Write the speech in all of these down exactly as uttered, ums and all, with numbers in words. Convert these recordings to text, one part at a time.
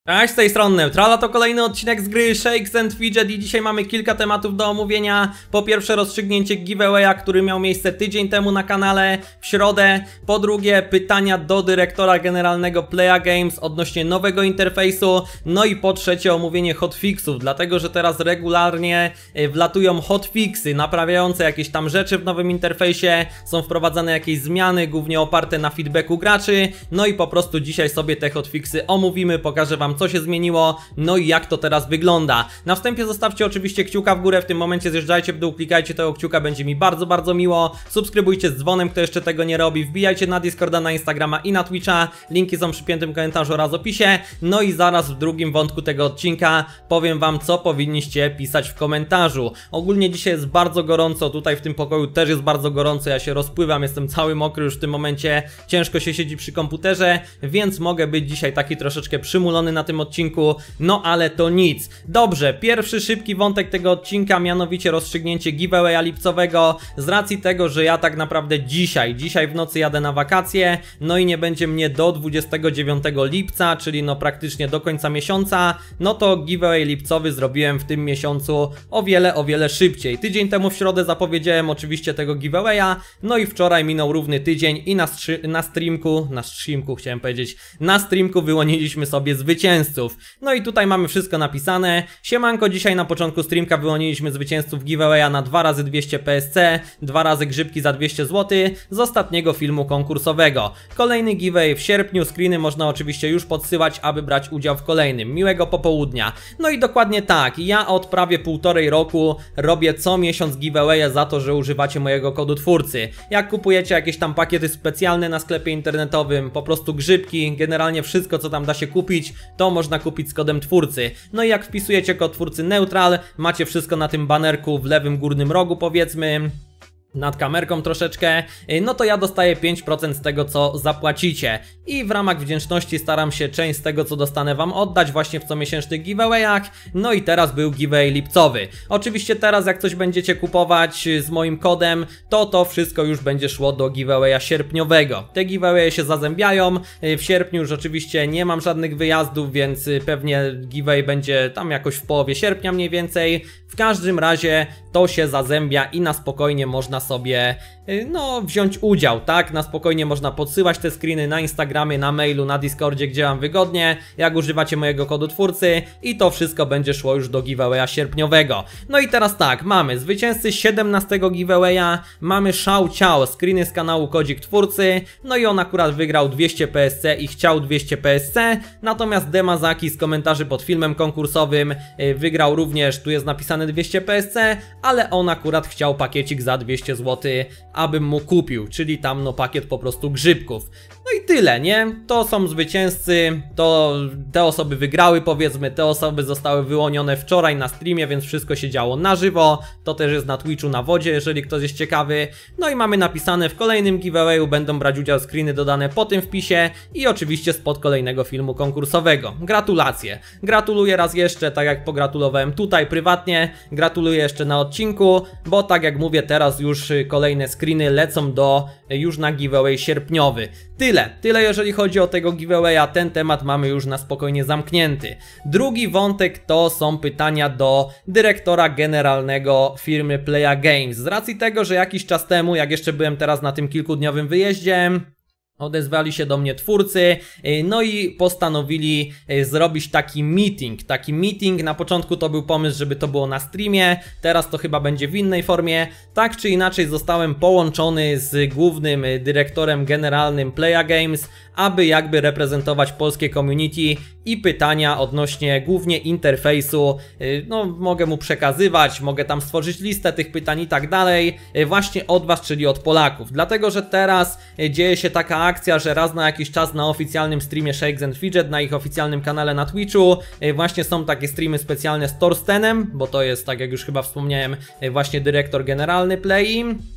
Cześć, z tej strony Neutrala, to kolejny odcinek z gry Shakes and Fidget i dzisiaj mamy kilka tematów do omówienia. Po pierwsze rozstrzygnięcie giveawaya, który miał miejsce tydzień temu na kanale w środę. Po drugie pytania do dyrektora generalnego Playa Games odnośnie nowego interfejsu. No i po trzecie omówienie hotfixów, dlatego że teraz regularnie wlatują hotfixy naprawiające jakieś tam rzeczy w nowym interfejsie. Są wprowadzane jakieś zmiany, głównie oparte na feedbacku graczy. No i po prostu dzisiaj sobie te hotfixy omówimy, pokażę wam co się zmieniło, no i jak to teraz wygląda. Na wstępie zostawcie oczywiście kciuka w górę, w tym momencie zjeżdżajcie w dół, klikajcie tego kciuka, będzie mi bardzo, bardzo miło. Subskrybujcie z dzwonem, kto jeszcze tego nie robi, wbijajcie na Discorda, na Instagrama i na Twitcha, linki są przy piętym komentarzu oraz opisie. No i zaraz w drugim wątku tego odcinka powiem wam, co powinniście pisać w komentarzu. Ogólnie dzisiaj jest bardzo gorąco, tutaj w tym pokoju też jest bardzo gorąco, ja się rozpływam, jestem cały mokry już w tym momencie, ciężko się siedzi przy komputerze, więc mogę być dzisiaj taki troszeczkę przymulony na tym odcinku, no ale to nic. Dobrze, pierwszy szybki wątek tego odcinka, mianowicie rozstrzygnięcie giveawaya lipcowego. Z racji tego, że ja tak naprawdę dzisiaj, dzisiaj w nocy jadę na wakacje, no i nie będzie mnie do dwudziestego dziewiątego lipca, czyli no praktycznie do końca miesiąca, no to giveaway lipcowy zrobiłem w tym miesiącu o wiele, o wiele szybciej. Tydzień temu w środę zapowiedziałem oczywiście tego giveawaya, no i wczoraj minął równy tydzień i na, na streamku, na streamku chciałem powiedzieć, na streamku wyłoniliśmy sobie zwycięzców. No i tutaj mamy wszystko napisane. Siemanko, dzisiaj na początku streamka wyłoniliśmy zwycięzców giveawaya na dwa razy dwieście P S C, dwa razy grzybki za dwieście złotych z ostatniego filmu konkursowego. Kolejny giveaway w sierpniu, screeny można oczywiście już podsyłać, aby brać udział w kolejnym. Miłego popołudnia. No i dokładnie tak, ja od prawie półtorej roku robię co miesiąc giveawaya za to, że używacie mojego kodu twórcy. Jak kupujecie jakieś tam pakiety specjalne na sklepie internetowym, po prostu grzybki, generalnie wszystko co tam da się kupić, to można kupić z kodem twórcy. No i jak wpisujecie kod twórcy Neutral, macie wszystko na tym banerku w lewym górnym rogu, powiedzmy, nad kamerką troszeczkę, no to ja dostaję pięć procent z tego co zapłacicie i w ramach wdzięczności staram się część z tego co dostanę wam oddać właśnie w comiesięcznych giveawayach. No i teraz był giveaway lipcowy. Oczywiście teraz jak coś będziecie kupować z moim kodem, to to wszystko już będzie szło do giveawaya sierpniowego. Te giveawaye się zazębiają, w sierpniu już oczywiście nie mam żadnych wyjazdów, więc pewnie giveaway będzie tam jakoś w połowie sierpnia mniej więcej. W każdym razie to się zazębia i na spokojnie można sobie no wziąć udział, tak? Na spokojnie można podsyłać te screeny na Instagramie, na mailu, na Discordzie, gdzie wam wygodnie, jak używacie mojego kodu twórcy i to wszystko będzie szło już do giveawaya sierpniowego. No i teraz tak, mamy zwycięzcy siedemnastego giveawaya, mamy Shao Ciao, screeny z kanału Kodzik Twórcy, no i on akurat wygrał dwieście P S C i chciał dwieście P S C, natomiast Demazaki z komentarzy pod filmem konkursowym wygrał również, tu jest napisane dwieście P S C, ale on akurat chciał pakiecik za dwieście złotych, abym mu kupił, czyli tam no pakiet po prostu grzybków. No i tyle, nie? To są zwycięzcy, to te osoby wygrały, powiedzmy, te osoby zostały wyłonione wczoraj na streamie, więc wszystko się działo na żywo, to też jest na Twitchu na wodzie, jeżeli ktoś jest ciekawy. No i mamy napisane, w kolejnym giveawayu będą brać udział screeny dodane po tym wpisie i oczywiście spod kolejnego filmu konkursowego. Gratulacje. Gratuluję raz jeszcze, tak jak pogratulowałem tutaj prywatnie, gratuluję jeszcze na odcinku, bo tak jak mówię, teraz już kolejne screeny lecą do już na giveaway sierpniowy. Tyle, tyle jeżeli chodzi o tego giveawaya, ten temat mamy już na spokojnie zamknięty. Drugi wątek to są pytania do dyrektora generalnego firmy Playa Games. Z racji tego, że jakiś czas temu, jak jeszcze byłem teraz na tym kilkudniowym wyjeździe, odezwali się do mnie twórcy, no i postanowili zrobić taki meeting. Taki meeting, na początku to był pomysł, żeby to było na streamie, teraz to chyba będzie w innej formie. Tak czy inaczej zostałem połączony z głównym dyrektorem generalnym Playa Games, aby jakby reprezentować polskie community i pytania odnośnie głównie interfejsu, no mogę mu przekazywać, mogę tam stworzyć listę tych pytań i tak dalej, właśnie od was, czyli od Polaków. Dlatego, że teraz dzieje się taka akcja, że raz na jakiś czas na oficjalnym streamie Shakes and Fidget, na ich oficjalnym kanale na Twitchu, właśnie są takie streamy specjalne z Torstenem, bo to jest, tak jak już chyba wspomniałem, właśnie dyrektor generalny Play.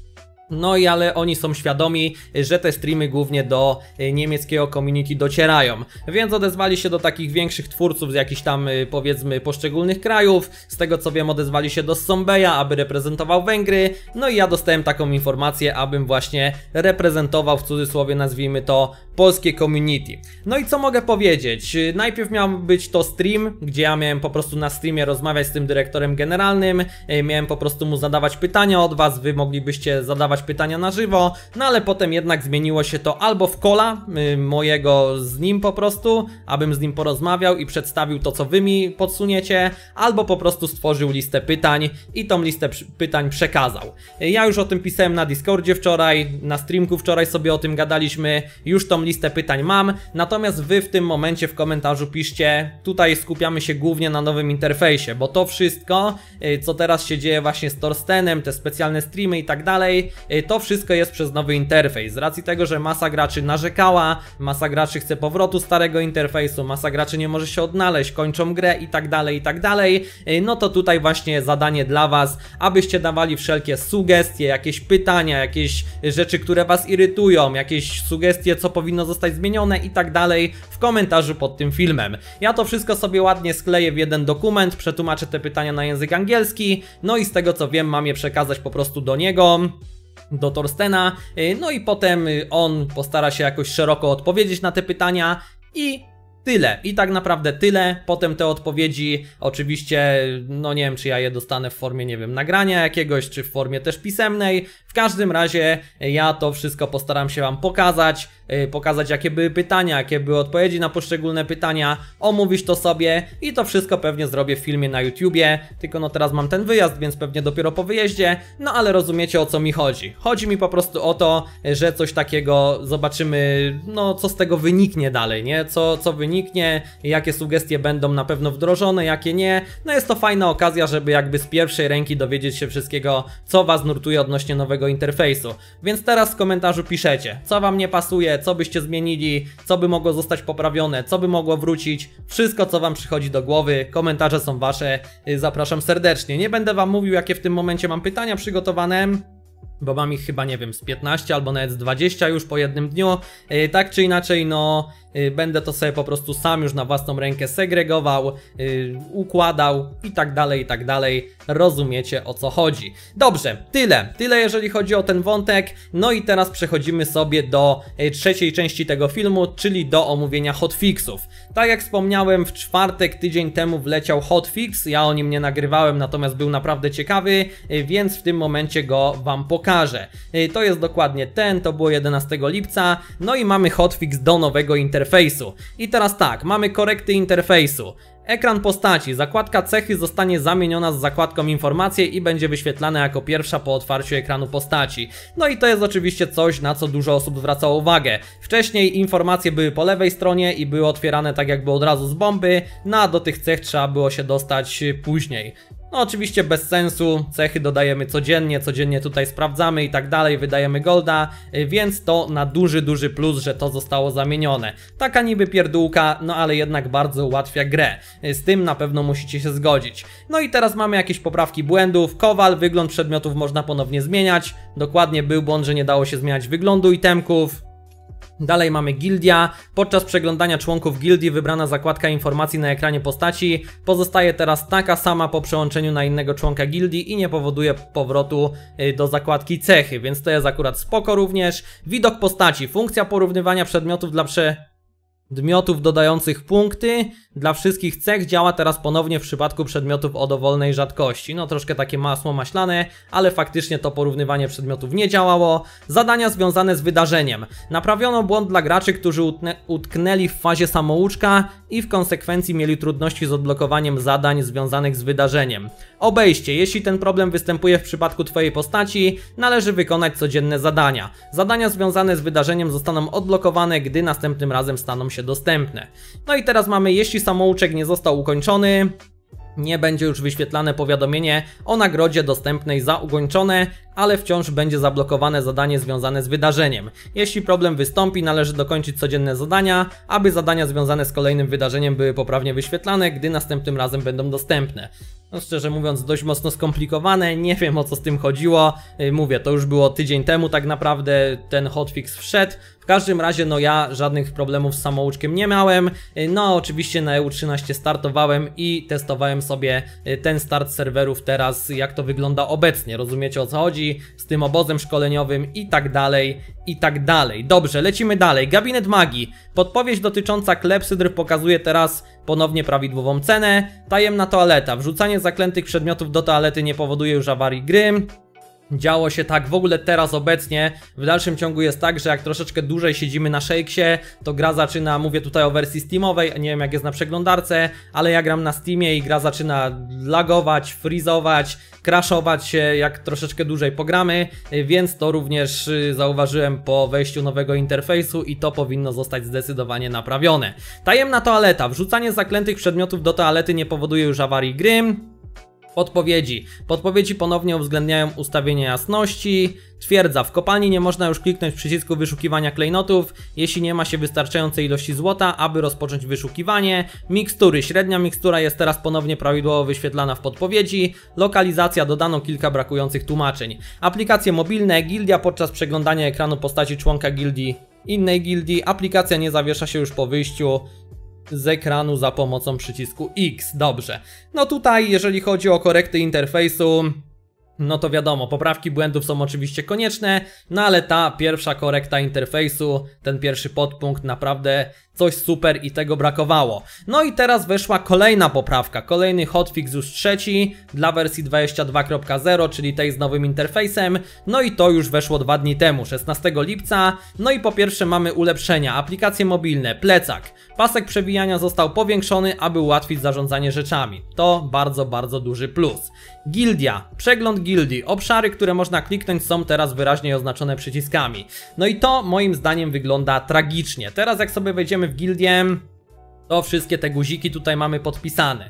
No i ale oni są świadomi, że te streamy głównie do niemieckiego community docierają, więc odezwali się do takich większych twórców z jakichś tam powiedzmy poszczególnych krajów. Z tego co wiem, odezwali się do Sombeja, aby reprezentował Węgry. No i ja dostałem taką informację, abym właśnie reprezentował, w cudzysłowie nazwijmy to, polskie community. No i co mogę powiedzieć? Najpierw miał być to stream, gdzie ja miałem po prostu na streamie rozmawiać z tym dyrektorem generalnym. Miałem po prostu mu zadawać pytania od was, wy moglibyście zadawać pytania na żywo, no ale potem jednak zmieniło się to albo w kola y, mojego z nim po prostu, abym z nim porozmawiał i przedstawił to, co wy mi podsuniecie, albo po prostu stworzył listę pytań i tą listę pytań przekazał. Ja już o tym pisałem na Discordzie wczoraj, na streamku wczoraj sobie o tym gadaliśmy, już tą listę pytań mam, natomiast wy w tym momencie w komentarzu piszcie, tutaj skupiamy się głównie na nowym interfejsie, bo to wszystko, y, co teraz się dzieje właśnie z Torstenem, te specjalne streamy i tak dalej, to wszystko jest przez nowy interfejs. Z racji tego, że masa graczy narzekała, masa graczy chce powrotu starego interfejsu, masa graczy nie może się odnaleźć, kończą grę i tak dalej, i tak dalej, no to tutaj właśnie zadanie dla was, abyście dawali wszelkie sugestie, jakieś pytania, jakieś rzeczy, które was irytują, jakieś sugestie, co powinno zostać zmienione i tak dalej w komentarzu pod tym filmem. Ja to wszystko sobie ładnie skleję w jeden dokument, przetłumaczę te pytania na język angielski, no i z tego co wiem, mam je przekazać po prostu do niego, do Torstena, no i potem on postara się jakoś szeroko odpowiedzieć na te pytania i tyle. I tak naprawdę tyle. Potem te odpowiedzi oczywiście, no nie wiem, czy ja je dostanę w formie, nie wiem, nagrania jakiegoś, czy w formie też pisemnej. W każdym razie ja to wszystko postaram się wam pokazać, yy, pokazać jakie były pytania, jakie były odpowiedzi na poszczególne pytania, omówić to sobie i to wszystko pewnie zrobię w filmie na YouTubie, tylko no teraz mam ten wyjazd, więc pewnie dopiero po wyjeździe, no ale rozumiecie, o co mi chodzi. Chodzi mi po prostu o to, że coś takiego zobaczymy, no co z tego wyniknie dalej, nie? Co, co wyniknie, jakie sugestie będą na pewno wdrożone, jakie nie. No jest to fajna okazja, żeby jakby z pierwszej ręki dowiedzieć się wszystkiego, co was nurtuje odnośnie nowego interfejsu. Więc teraz w komentarzu piszecie, co wam nie pasuje, co byście zmienili, co by mogło zostać poprawione, co by mogło wrócić, wszystko co wam przychodzi do głowy, komentarze są wasze, zapraszam serdecznie. Nie będę wam mówił, jakie w tym momencie mam pytania przygotowane, bo mam ich chyba, nie wiem, z piętnaście albo nawet z dwadzieścia już po jednym dniu. Yy, tak czy inaczej, no yy, będę to sobie po prostu sam już na własną rękę segregował, yy, układał i tak dalej, i tak dalej. Rozumiecie, o co chodzi. Dobrze, tyle. Tyle jeżeli chodzi o ten wątek. No i teraz przechodzimy sobie do yy, trzeciej części tego filmu, czyli do omówienia hotfixów. Tak jak wspomniałem, w czwartek, tydzień temu wleciał hotfix. Ja o nim nie nagrywałem, natomiast był naprawdę ciekawy, yy, więc w tym momencie go wam pokażę. To jest dokładnie ten, to było jedenastego lipca, no i mamy hotfix do nowego interfejsu. I teraz tak, mamy korekty interfejsu. Ekran postaci, zakładka cechy zostanie zamieniona z zakładką informacje i będzie wyświetlana jako pierwsza po otwarciu ekranu postaci. No i to jest oczywiście coś, na co dużo osób zwracało uwagę. Wcześniej informacje były po lewej stronie i były otwierane tak jakby od razu z bomby, no a do tych cech trzeba było się dostać później. No oczywiście bez sensu, cechy dodajemy codziennie, codziennie tutaj sprawdzamy i tak dalej, wydajemy golda, więc to na duży, duży plus, że to zostało zamienione. Taka niby pierdółka, no ale jednak bardzo ułatwia grę. Z tym na pewno musicie się zgodzić. No i teraz mamy jakieś poprawki błędów. Kowal, wygląd przedmiotów można ponownie zmieniać. Dokładnie był błąd, że nie dało się zmieniać wyglądu itemków. Dalej mamy gildia. Podczas przeglądania członków gildii wybrana zakładka informacji na ekranie postaci pozostaje teraz taka sama po przełączeniu na innego członka gildii i nie powoduje powrotu do zakładki cechy, więc to jest akurat spoko również. Widok postaci. Funkcja porównywania przedmiotów dla prze... Przedmiotów dodających punkty dla wszystkich cech działa teraz ponownie w przypadku przedmiotów o dowolnej rzadkości. No troszkę takie masło maślane, ale faktycznie to porównywanie przedmiotów nie działało. Zadania związane z wydarzeniem. Naprawiono błąd dla graczy, którzy utknęli w fazie samouczka i w konsekwencji mieli trudności z odblokowaniem zadań związanych z wydarzeniem. Obejście. Jeśli ten problem występuje w przypadku twojej postaci, należy wykonać codzienne zadania. Zadania związane z wydarzeniem zostaną odblokowane, gdy następnym razem staną się dostępne. No i teraz mamy, jeśli samouczek nie został ukończony, nie będzie już wyświetlane powiadomienie o nagrodzie dostępnej za ukończone, ale wciąż będzie zablokowane zadanie związane z wydarzeniem. Jeśli problem wystąpi, należy dokończyć codzienne zadania, aby zadania związane z kolejnym wydarzeniem były poprawnie wyświetlane, gdy następnym razem będą dostępne. no szczerze mówiąc dość mocno skomplikowane, nie wiem o co z tym chodziło, mówię, to już było tydzień temu tak naprawdę ten hotfix wszedł. W każdym razie no ja żadnych problemów z samouczkiem nie miałem, no oczywiście na E U trzynaście startowałem i testowałem sobie ten start serwerów teraz, jak to wygląda obecnie, rozumiecie o co chodzi, z tym obozem szkoleniowym i tak dalej, i tak dalej. Dobrze, lecimy dalej. Gabinet magii. Podpowiedź dotycząca klepsydr pokazuje teraz ponownie prawidłową cenę. Tajemna toaleta. Wrzucanie zaklętych przedmiotów do toalety nie powoduje już awarii gry. Działo się tak w ogóle teraz obecnie, w dalszym ciągu jest tak, że jak troszeczkę dłużej siedzimy na Shakesie, to gra zaczyna, mówię tutaj o wersji steamowej, nie wiem jak jest na przeglądarce, ale ja gram na Steamie i gra zaczyna lagować, freezować, crashować się jak troszeczkę dłużej pogramy, więc to również zauważyłem po wejściu nowego interfejsu i to powinno zostać zdecydowanie naprawione. Tajemna toaleta. Wrzucanie zaklętych przedmiotów do toalety nie powoduje już awarii gry. Podpowiedzi. Podpowiedzi ponownie uwzględniają ustawienie jasności. Twierdza, w kopalni nie można już kliknąć przycisku wyszukiwania klejnotów, jeśli nie ma się wystarczającej ilości złota, aby rozpocząć wyszukiwanie. Mikstury. Średnia mikstura jest teraz ponownie prawidłowo wyświetlana w podpowiedzi. Lokalizacja, dodano kilka brakujących tłumaczeń. Aplikacje mobilne. Gildia podczas przeglądania ekranu postaci członka gildii innej gildii. Aplikacja nie zawiesza się już po wyjściu z ekranu za pomocą przycisku X. Dobrze. No tutaj jeżeli chodzi o korekty interfejsu, no to wiadomo, poprawki błędów są oczywiście konieczne, no ale ta pierwsza korekta interfejsu, ten pierwszy podpunkt naprawdę coś super i tego brakowało. No i teraz weszła kolejna poprawka, kolejny hotfix już trzeci dla wersji dwadzieścia dwa kropka zero, czyli tej z nowym interfejsem. No i to już weszło dwa dni temu, szesnastego lipca. No i po pierwsze mamy ulepszenia, aplikacje mobilne, plecak. Pasek przewijania został powiększony, aby ułatwić zarządzanie rzeczami. To bardzo, bardzo duży plus. Gildia, przegląd gildii, obszary, które można kliknąć są teraz wyraźnie oznaczone przyciskami. No i to moim zdaniem wygląda tragicznie. Teraz jak sobie wejdziemy w gildię, to wszystkie te guziki tutaj mamy podpisane.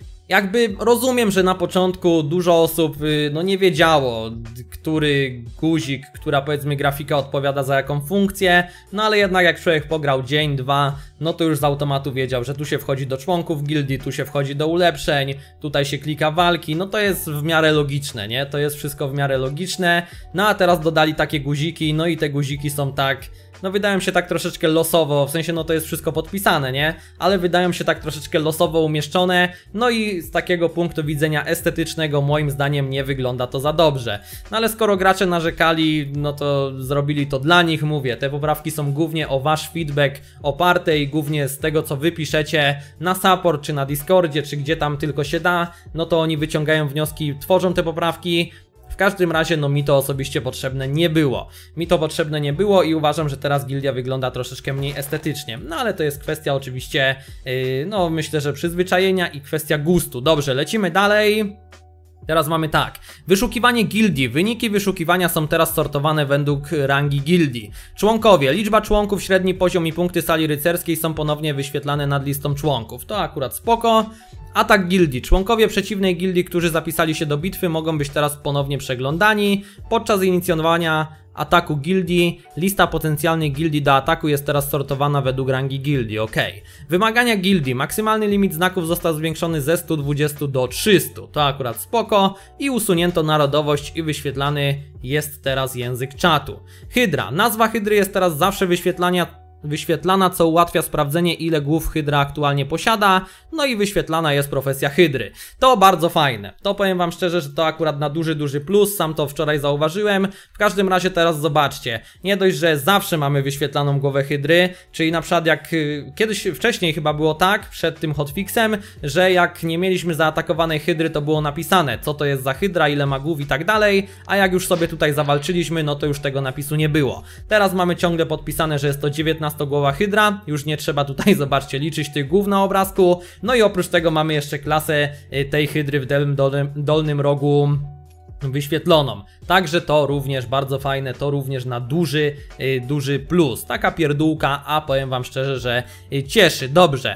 Jakby rozumiem, że na początku dużo osób no nie wiedziało, który guzik, która powiedzmy grafika odpowiada za jaką funkcję, no ale jednak jak człowiek pograł dzień, dwa, no to już z automatu wiedział, że tu się wchodzi do członków gildii, tu się wchodzi do ulepszeń, tutaj się klika walki, no to jest w miarę logiczne, nie? To jest wszystko w miarę logiczne, no a teraz dodali takie guziki, no i te guziki są tak... No wydają się tak troszeczkę losowo, w sensie no to jest wszystko podpisane, nie? Ale wydają się tak troszeczkę losowo umieszczone, no i z takiego punktu widzenia estetycznego moim zdaniem nie wygląda to za dobrze. No ale skoro gracze narzekali, no to zrobili to dla nich, mówię, te poprawki są głównie o wasz feedback oparte i głównie z tego co wy piszecie na support, czy na Discordzie, czy gdzie tam tylko się da, no to oni wyciągają wnioski, tworzą te poprawki. W każdym razie no mi to osobiście potrzebne nie było. Mi to potrzebne nie było i uważam, że teraz gildia wygląda troszeczkę mniej estetycznie. No ale to jest kwestia oczywiście, yy, no myślę, że przyzwyczajenia i kwestia gustu. Dobrze, lecimy dalej. Teraz mamy tak, wyszukiwanie gildii. Wyniki wyszukiwania są teraz sortowane według rangi gildii. Członkowie, liczba członków, średni poziom i punkty sali rycerskiej są ponownie wyświetlane nad listą członków. To akurat spoko. Atak gildii. Członkowie przeciwnej gildii, którzy zapisali się do bitwy, mogą być teraz ponownie przeglądani. Podczas inicjowania ataku gildii, lista potencjalnych gildii do ataku jest teraz sortowana według rangi gildii, ok. Wymagania gildii. Maksymalny limit znaków został zwiększony ze stu dwudziestu do trzystu. To akurat spoko. I usunięto narodowość i wyświetlany jest teraz język czatu. Hydra. Nazwa hydry jest teraz zawsze wyświetlania wyświetlana, co ułatwia sprawdzenie, ile głów hydra aktualnie posiada, no i wyświetlana jest profesja hydry. To bardzo fajne. To powiem wam szczerze, że to akurat na duży, duży plus, sam to wczoraj zauważyłem. W każdym razie teraz zobaczcie, nie dość, że zawsze mamy wyświetlaną głowę hydry, czyli na przykład jak kiedyś wcześniej chyba było tak, przed tym hotfixem, że jak nie mieliśmy zaatakowanej hydry, to było napisane, co to jest za hydra, ile ma głów i tak dalej, a jak już sobie tutaj zawalczyliśmy, no to już tego napisu nie było. Teraz mamy ciągle podpisane, że jest to dziewiętnastogłowa hydra, już nie trzeba tutaj, zobaczcie, liczyć tych głów na obrazku, no i oprócz tego mamy jeszcze klasę tej hydry w dolnym, dolnym rogu wyświetloną. Także to również bardzo fajne, to również na duży, duży plus. Taka pierdółka, a powiem wam szczerze, że cieszy. Dobrze.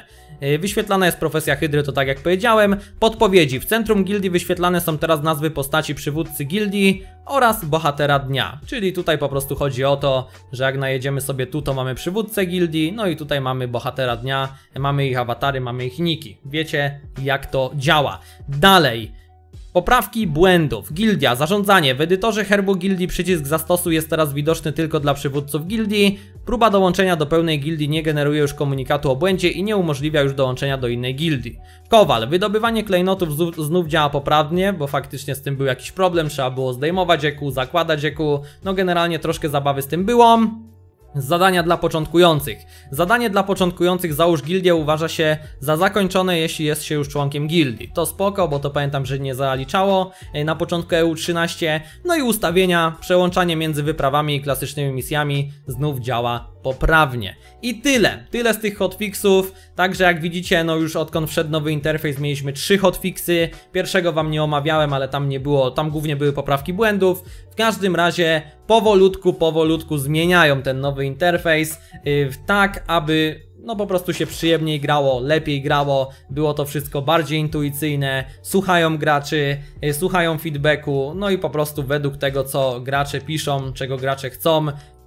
Wyświetlana jest profesja Hydry, to tak jak powiedziałem. Podpowiedzi. W centrum gildii wyświetlane są teraz nazwy postaci przywódcy gildii oraz bohatera dnia. Czyli tutaj po prostu chodzi o to, że jak najedziemy sobie tu, to mamy przywódcę gildii, no i tutaj mamy bohatera dnia, mamy ich awatary, mamy ich niki. Wiecie, jak to działa. Dalej. Poprawki błędów. Gildia, zarządzanie. W edytorze herbu gildii przycisk zastosuj jest teraz widoczny tylko dla przywódców gildii. Próba dołączenia do pełnej gildii nie generuje już komunikatu o błędzie i nie umożliwia już dołączenia do innej gildii. Kowal. Wydobywanie klejnotów znów działa poprawnie, bo faktycznie z tym był jakiś problem. Trzeba było zdejmować eku, zakładać eku. No generalnie troszkę zabawy z tym było. Zadania dla początkujących. Zadanie dla początkujących załóż gildię uważa się za zakończone, jeśli jest się już członkiem gildii. To spoko, bo to pamiętam, że nie zaliczało na początku E U trzynaście. No i ustawienia, przełączanie między wyprawami i klasycznymi misjami znów działa poprawnie. I tyle. Tyle z tych hotfixów. Także jak widzicie, no już odkąd wszedł nowy interfejs, mieliśmy trzy hotfixy. Pierwszego wam nie omawiałem, ale tam nie było, tam głównie były poprawki błędów. W każdym razie powolutku, powolutku zmieniają ten nowy interfejs yy, tak, aby no po prostu się przyjemniej grało, lepiej grało, było to wszystko bardziej intuicyjne, słuchają graczy, yy, słuchają feedbacku, no i po prostu według tego, co gracze piszą, czego gracze chcą,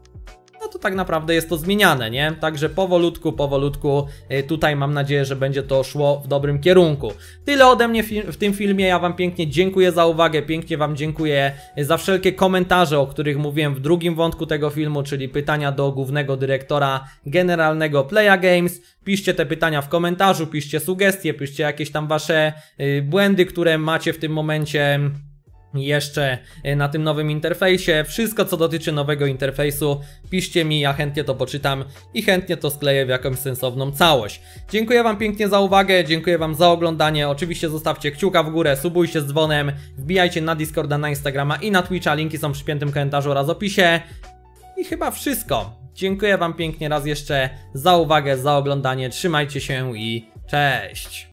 no to tak naprawdę jest to zmieniane, nie? Także powolutku, powolutku tutaj mam nadzieję, że będzie to szło w dobrym kierunku. Tyle ode mnie w tym filmie, ja wam pięknie dziękuję za uwagę, pięknie wam dziękuję za wszelkie komentarze, o których mówiłem w drugim wątku tego filmu, czyli pytania do głównego dyrektora generalnego Playa Games. Piszcie te pytania w komentarzu, piszcie sugestie, piszcie jakieś tam wasze błędy, które macie w tym momencie jeszcze na tym nowym interfejsie. Wszystko, co dotyczy nowego interfejsu, piszcie mi, ja chętnie to poczytam i chętnie to skleję w jakąś sensowną całość. Dziękuję wam pięknie za uwagę, dziękuję wam za oglądanie. Oczywiście zostawcie kciuka w górę, subujcie z dzwonem, wbijajcie na Discorda, na Instagrama i na Twitcha, linki są w przypiętym komentarzu oraz opisie. I chyba wszystko. Dziękuję wam pięknie raz jeszcze za uwagę, za oglądanie, trzymajcie się i cześć!